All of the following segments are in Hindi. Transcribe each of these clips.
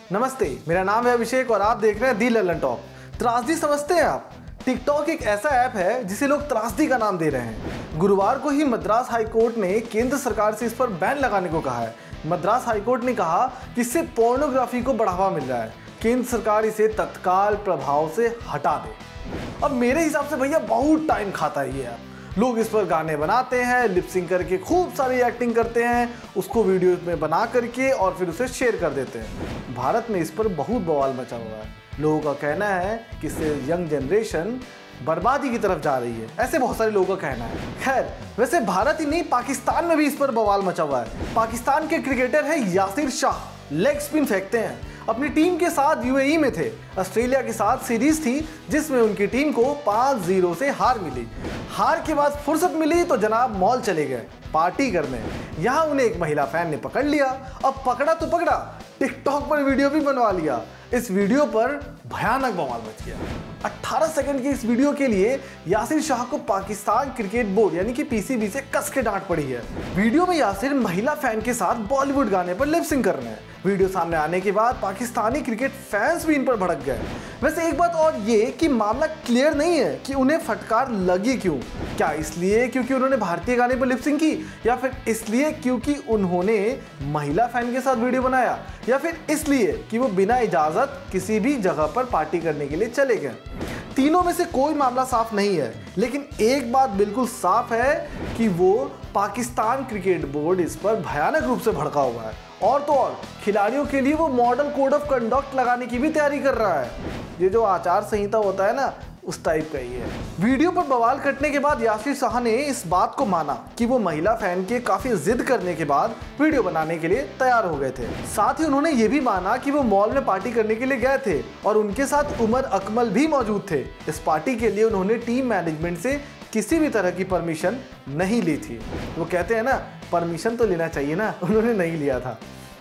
नमस्ते, मेरा नाम है अभिषेक और आप देख रहे हैं दी लल्लन टॉप। त्रासदी समझते हैं आप? टिकटॉक एक ऐसा ऐप है जिसे लोग त्रासदी का नाम दे रहे हैं। गुरुवार को ही मद्रास हाईकोर्ट ने केंद्र सरकार से इस पर बैन लगाने को कहा है। मद्रास हाईकोर्ट ने कहा कि इससे पोर्नोग्राफी को बढ़ावा मिल रहा है। केंद्र सरकार इसे तत्काल प्रभाव से हटा दे। अब मेरे हिसाब से भैया बहुत टाइम खाता है ये ऐप। लोग इस पर गाने बनाते हैं, लिपसिंग करके खूब सारी एक्टिंग करते हैं, उसको वीडियो में बना करके और फिर उसे शेयर कर देते हैं। भारत में इस पर बहुत बवाल मचा हुआ है। लोगों का कहना है कि इससे यंग जनरेशन बर्बादी की तरफ जा रही है, ऐसे बहुत सारे लोगों का कहना है। खैर, वैसे भारत ही नहीं, पाकिस्तान में भी इस पर बवाल मचा हुआ है। पाकिस्तान के क्रिकेटर है यासिर शाह, लेग स्पिन फेंकते हैं। अपनी टीम के साथ यूएई में थे। ऑस्ट्रेलिया के साथ सीरीज थी जिसमें उनकी टीम को 5-0 से हार मिली। हार के बाद फुर्सत मिली तो जनाब मॉल चले गए पार्टी करने। यहाँ उन्हें एक महिला फैन ने पकड़ लिया। अब पकड़ा तो पकड़ा, टिकटॉक पर वीडियो भी बनवा लिया। इस वीडियो पर भयानक बवाल मच गया। 18 सेकंड की इस वीडियो के लिए यासिर शाह को पाकिस्तान क्रिकेट बोर्ड यानी कि पीसीबी से कस के डांट पड़ी है। वीडियो में यासिर महिला फैन के साथ बॉलीवुड गाने पर लिपसिंग कर रहे हैं। वीडियो सामने आने के बाद पाकिस्तानी क्रिकेट फैंस भी इन पर भड़क गए। वैसे एक बात और ये कि मामला क्लियर नहीं है कि उन्हें फटकार लगी क्यों। क्या इसलिए क्योंकि उन्होंने भारतीय गाने पर लिपसिंग की, या फिर इसलिए क्योंकि उन्होंने महिला फैन के साथ वीडियो बनाया, या फिर इसलिए कि वो बिना इजाजत किसी भी जगह पर पार्टी करने के लिए चले गए। तीनों में से कोई मामला साफ नहीं है, लेकिन एक बात बिल्कुल साफ है कि वो पाकिस्तान क्रिकेट बोर्ड इस पर भयानक रूप से भड़का हुआ है। और तो और खिलाड़ियों के लिए वो मॉडल कोड ऑफ कंडक्ट लगाने की भी तैयारी कर रहा है। ये जो आचार संहिता होता है ना, उस टाइप का ही है। वीडियो पर बवाल कटने के बाद यासिर शाह ने इस बात को माना कि वो महिला फैन के काफी जिद करने के बाद वीडियो बनाने के लिए तैयार हो गए थे। साथ ही उन्होंने ये भी माना कि वो मॉल में पार्टी करने के लिए गए थे और उनके साथ उमर अकमल भी मौजूद थे। इस पार्टी के लिए उन्होंने टीम मैनेजमेंट से किसी भी तरह की परमिशन नहीं ली थी। वो कहते हैं ना, परमिशन तो लेना चाहिए ना, उन्होंने नहीं लिया था।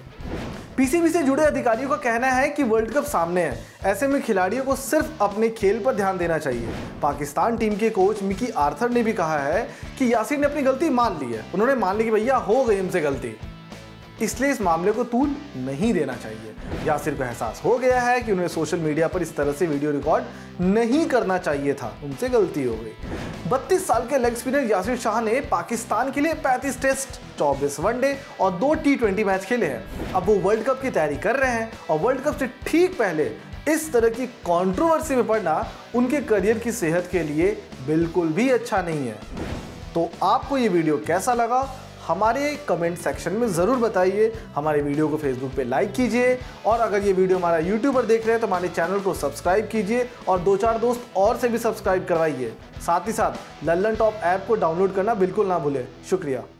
पीसीबी से जुड़े अधिकारियों का कहना है कि वर्ल्ड कप सामने है, ऐसे में खिलाड़ियों को सिर्फ अपने खेल पर ध्यान देना चाहिए। पाकिस्तान टीम के कोच मिकी आर्थर ने भी कहा है कि यासिर ने अपनी गलती मान ली है। उन्होंने मान ली कि भैया हो गई हमसे गलती, इसलिए इस मामले को तूल नहीं देना चाहिए। यासिर को एहसास हो गया है कि उन्हें सोशल मीडिया पर इस तरह से वीडियो रिकॉर्ड नहीं करना चाहिए था, उनसे गलती हो गई। 32 साल के लेग स्पिनर यासिर शाह ने पाकिस्तान के लिए 35 टेस्ट, 24 वनडे और 2 T20 मैच खेले हैं। अब वो वर्ल्ड कप की तैयारी कर रहे हैं और वर्ल्ड कप से ठीक पहले इस तरह की कंट्रोवर्सी में पड़ना उनके करियर की सेहत के लिए बिल्कुल भी अच्छा नहीं है। तो आपको ये वीडियो कैसा लगा हमारे कमेंट सेक्शन में ज़रूर बताइए। हमारे वीडियो को फेसबुक पे लाइक कीजिए और अगर ये वीडियो हमारा यूट्यूब पर देख रहे हैं तो हमारे चैनल को सब्सक्राइब कीजिए और 2-4 दोस्त और से भी सब्सक्राइब करवाइए। साथ ही साथ लल्लन टॉप ऐप को डाउनलोड करना बिल्कुल ना भूलें। शुक्रिया।